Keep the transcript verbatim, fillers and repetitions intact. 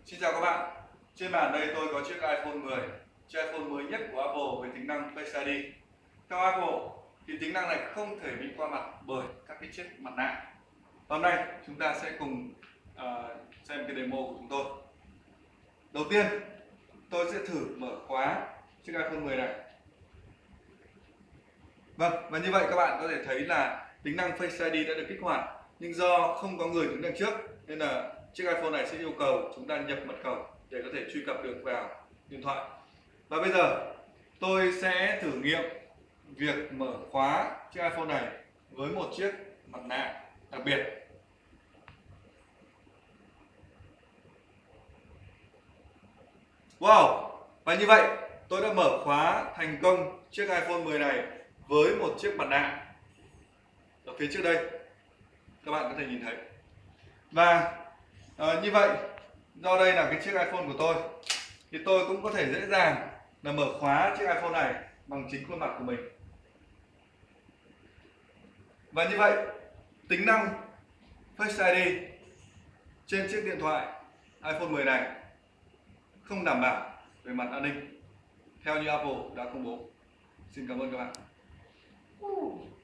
Xin chào các bạn. Trên bàn đây tôi có chiếc iPhone mười, chiếc iPhone mới nhất của Apple với tính năng Face i đê. Theo Apple thì tính năng này không thể bị qua mặt bởi các cái chiếc mặt nạ. Hôm nay chúng ta sẽ cùng uh, xem cái demo của chúng tôi. Đầu tiên tôi sẽ thử mở khóa chiếc iPhone mười này. Vâng, và như vậy các bạn có thể thấy là tính năng Face i đê đã được kích hoạt, nhưng do không có người đứng đằng trước nên là chiếc iPhone này sẽ yêu cầu chúng ta nhập mật khẩu để có thể truy cập được vào điện thoại. Và bây giờ tôi sẽ thử nghiệm việc mở khóa chiếc iPhone này với một chiếc mặt nạ đặc biệt. Wow! Và như vậy tôi đã mở khóa thành công chiếc iPhone mười này với một chiếc mặt nạ ở phía trước đây. Các bạn có thể nhìn thấy. Và à, như vậy do đây là cái chiếc iPhone của tôi thì tôi cũng có thể dễ dàng là mở khóa chiếc iPhone này bằng chính khuôn mặt của mình. Và như vậy tính năng Face i đê trên chiếc điện thoại iPhone mười này không đảm bảo về mặt an ninh theo như Apple đã công bố. Xin cảm ơn các bạn.